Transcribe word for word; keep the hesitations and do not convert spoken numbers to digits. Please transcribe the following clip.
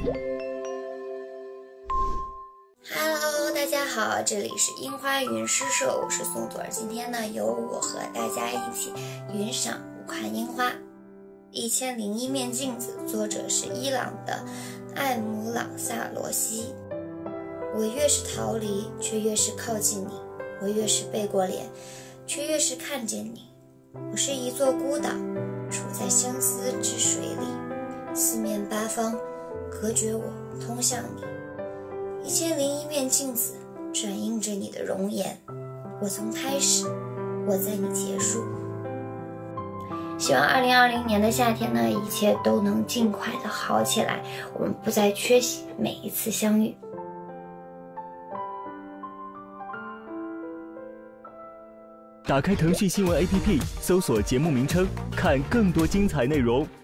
Hello， 大家好，这里是樱花云诗社，我是宋左儿。今天呢，由我和大家一起云赏五款樱花。一千零一面镜子，作者是伊朗的艾姆朗萨罗西。我越是逃离，却越是靠近你；我越是背过脸，却越是看见你。我是一座孤岛，处在相思之水里，四面八方隔绝我，通向你。一千零一面镜子，转映着你的容颜。我从开始，我在你结束。希望二零二零年的夏天呢，一切都能尽快的好起来，我们不再缺席每一次相遇。 打开腾讯新闻 A P P， 搜索节目名称，看更多精彩内容。